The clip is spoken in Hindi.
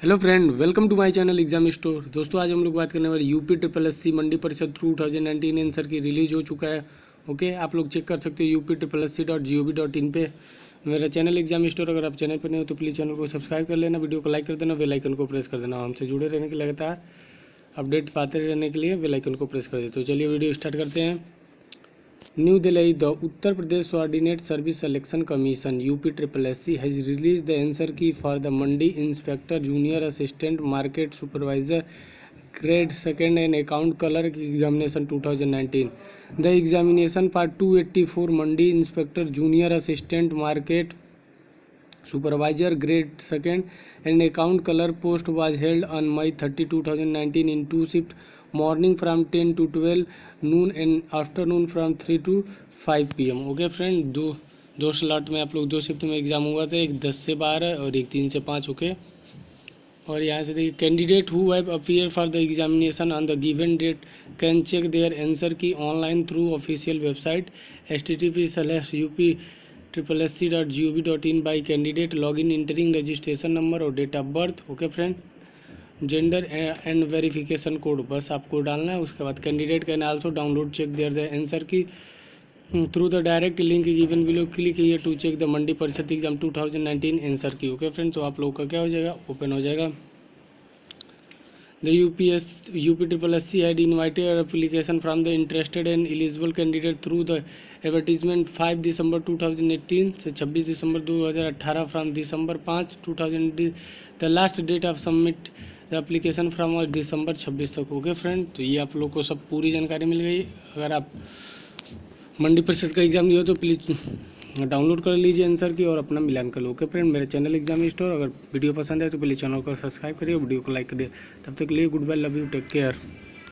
Hello friend, welcome to my channel exam store. दोस्तों, आज हम लोग बात करने वाले UPSSC मंडी परिषद 2019 आंसर की रिलीज हो चुका है। ओके, आप लोग चेक कर सकते हो UPSSC.gov.in पे। मेरा चैनल एग्जाम स्टोर, अगर आप चैनल पर नहीं हो तो प्लीज़ चैनल को सब्सक्राइब कर लेना, वीडियो को लाइक कर देना, बेल आइकन को प्रेस कर देना। हमसे जुड़े रहने के लिए, लगातार अपडेट पाते रहने के लिए बेल आइकन को प्रेस कर देते। तो चलिए वीडियो स्टार्ट करते हैं। New Delhi, the Uttar Pradesh Subordinate Service Selection Commission UPSSC has released the answer key for the Mandi Inspector, Junior Assistant, Market Supervisor, Grade 2nd and Account Clerk Examination 2019. The examination for 284 Mandi Inspector, Junior Assistant, Market Supervisor, Grade 2nd and Account Clerk post was held on May 30, 2019 in two shifts, morning from 10 to 12, noon and afternoon from 3 to 5 PM। Okay friend, दो स्लॉट में आप लोग दो शिफ्ट में एग्जाम हुआ था, एक 10 से 12 और एक 3 से 5। ओके, और यहाँ से देखिए, candidate who have appear for the examination on the given date can check their answer key online through official website http://upsssc.gov.in by candidate login entering registration number और date of birth. Okay friend, gender and verification code बस आपको डालना है। उसके बाद candidate can also download check their the answer key through the direct link given below. Click here to check the Mandi Parishad exam 2019 answer key. Okay friend, तो आप लोगों का क्या हो जाएगा, ओपन हो जाएगा। The UPSSC had invited application from the interested and eligible candidate through the advertisement 5 दिसंबर 2018 से 26 दिसंबर 2018 from December 5 2018। The last date of submit the application from December 26 तक। ओके फ्रेंड, तो ये आप लोग को सब पूरी जानकारी मिल गई। अगर आप मंडी परिषद का एग्जाम दिया तो प्लीज़ डाउनलोड कर लीजिए आंसर की और अपना मिलान कर लो। ओके फ्रेंड, मेरे चैनल एग्जाम स्टोर, अगर वीडियो पसंद है तो प्लीज़ चैनल को सब्सक्राइब करिए, वीडियो को लाइक करिए। तब तक के लिए good bye, love you, take care.